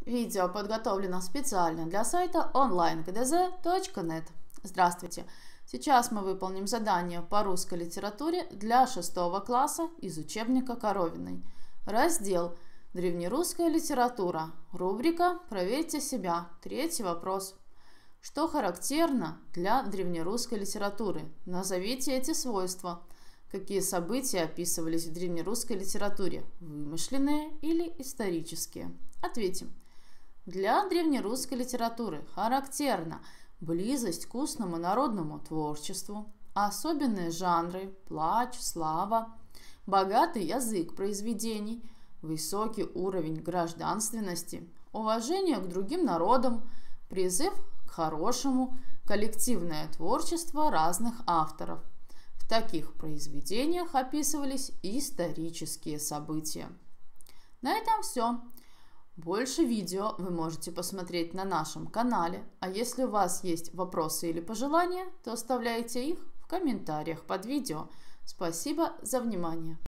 Видео подготовлено специально для сайта onlinegdz.net. Здравствуйте! Сейчас мы выполним задание по русской литературе для 6 класса из учебника Коровиной. Раздел «Древнерусская литература». Рубрика «Проверьте себя». Третий вопрос. Что характерно для древнерусской литературы? Назовите эти свойства. Какие события описывались в древнерусской литературе? Вымышленные или исторические? Ответим. Для древнерусской литературы характерна близость к устному народному творчеству, особенные жанры, плач, слава, богатый язык произведений, высокий уровень гражданственности, уважение к другим народам, призыв к хорошему, коллективное творчество разных авторов. В таких произведениях описывались исторические события. На этом все. Больше видео вы можете посмотреть на нашем канале, а если у вас есть вопросы или пожелания, то оставляйте их в комментариях под видео. Спасибо за внимание!